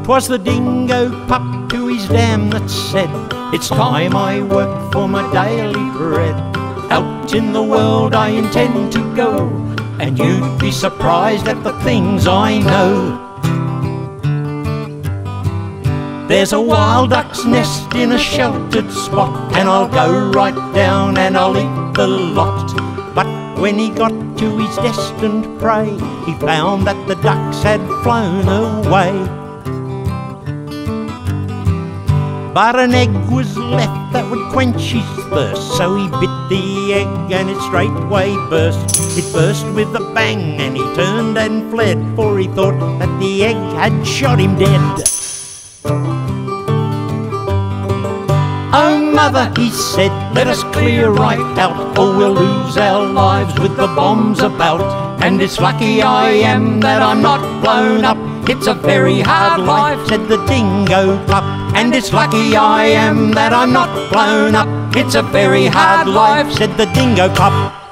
'Twas the dingo pup to his dam that said, "It's time I work for my daily bread. Out in the world I intend to go, and you'd be surprised at the things I know. There's a wild duck's nest in a sheltered spot, and I'll go right down and I'll eat the lot." But when he got to his destined prey, he found that the ducks had flown away. But an egg was left that would quench his thirst, so he bit the egg and it straightway burst. It burst with a bang and he turned and fled, for he thought that the egg had shot him dead. "Oh mother," he said, "let us clear right out, or we'll lose our lives with the bombs about. And it's lucky I am that I'm not blown up. It's a very hard life," said the dingo pup. "And it's lucky I am that I'm not blown up. It's a very hard life," said the dingo pup.